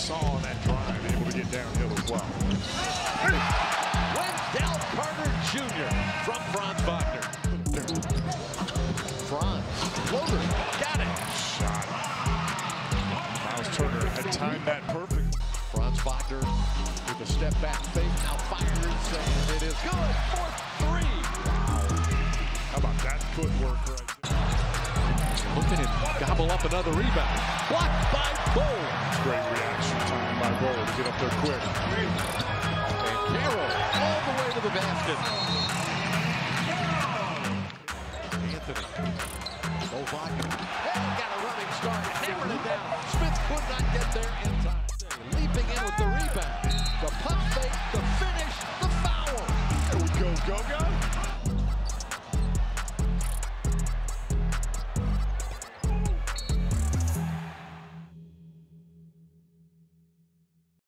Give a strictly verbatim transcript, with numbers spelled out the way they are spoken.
saw on that drive, able to get downhill as well. Wendell Carter Junior from Franz Wagner. Franz, floater, got it. Shot. Miles Turner had timed that perfect. Franz Wagner with a step back fake, now fires, and it is good for three. Wow. How about that footwork right there? Looking at gobble up another rebound. Blocked by Bol. Great reaction time by Bol to get up there quick. And Carroll all the way to the basket. Anthony. Bo Wagner. Hey, got a running start. Hammered it down. Smith could not get there in time. Leaping in with the rebound. The pump fake. The